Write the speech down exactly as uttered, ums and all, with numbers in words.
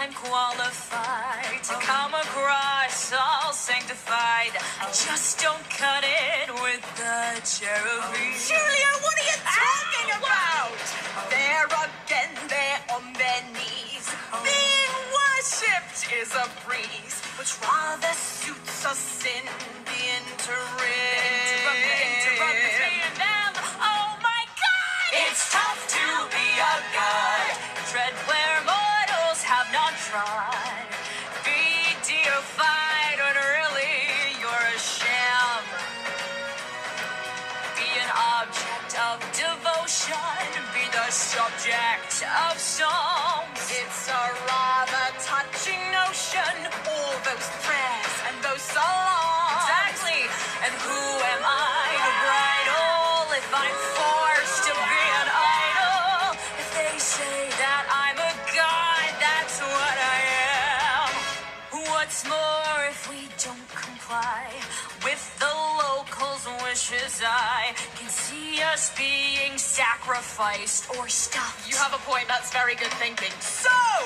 I'm qualified to come across all sanctified. I just don't cut it with the cherubim. Julia, what are you talking about? There again, they're on their knees. Being worshipped is a breeze, which rather suits us in the interim. Interrupt them. Oh my God! It's tough to be a god. Tread where mortals have not trod. Be deified when really you're a sham. Be an object of devotion. Be the subject of songs. It's a rather touching notion, all those prayers and those songs. Exactly. And who am I to bridle if I'm forced to be an idol? If they say that I'm a god, that's what I am. What's more, if we don't comply with the locals' wishes, I can see us being sacrificed or stuffed. You have a point, that's very good thinking. So,